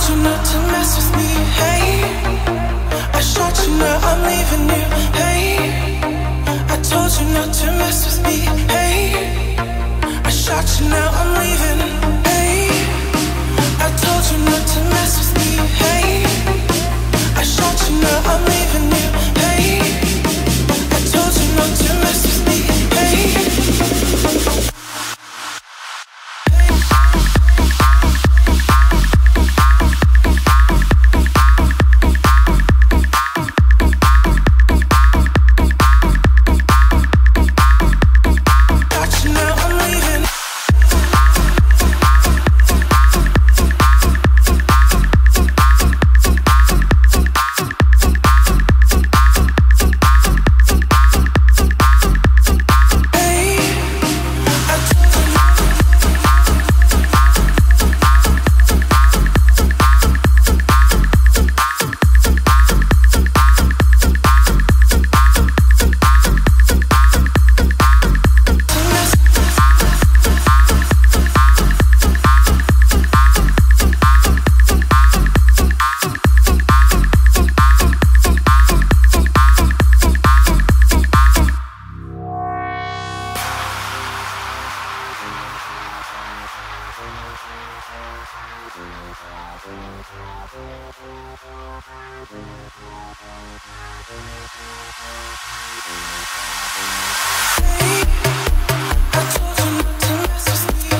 you not to mess with me, hey. I shot you, now I'm leaving you, hey. I told you not to mess with me, hey. I shot you, now I'm leaving, hey. I told you not to mess with me, hey. I shot you, now I'm leaving you, hey. I told you not to mess with me, hey. I told you not to mess with me.